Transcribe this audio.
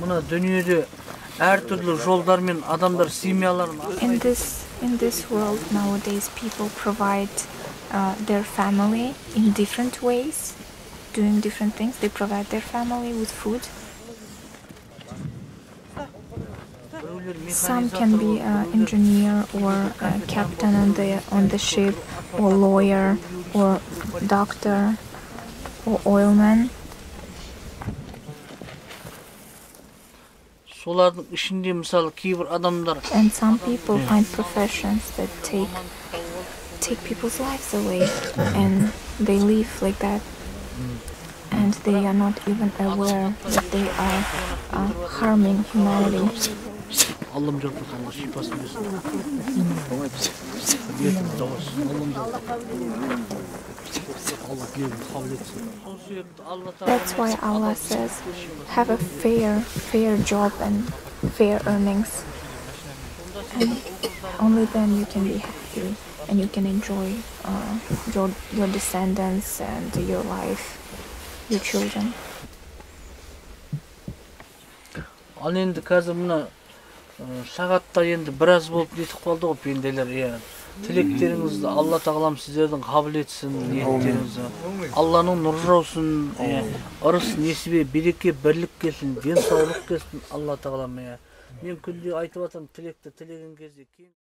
мына дүниеде әр түрлі жолдармен адамдар семьяларын In this world nowadays people provide their family in different ways, doing different things. They provide their family with food. Some can be an engineer or a captain on the ship, or lawyer, or doctor, or oilman. Солардың ішінде мысалы кейбір адамдар And some people find professions that take people's lives away, and they live like that, and they are not even aware that they are harming humanity. Allah'ım жалпы Allah şifasını versin. Allah bilir, kabul etsin. That's why Allah says, have a fair job and fair earnings, and only then you can be happy and you can enjoy your descendants and your life, your children. Ал енді қазір мына сағатта енді біраз болып нетіп қалды ғой пенделер, тілектеріңізді Алла тағалам сіздердің қабыл етсін, ниеттеріңізді. Алланың нұры жаусын, ырыс, несібе, береке, бірлік келсін, денсаулық келсін Алла тағалам. Мен күнде айтып жатырмын, тілекті тілеген кезде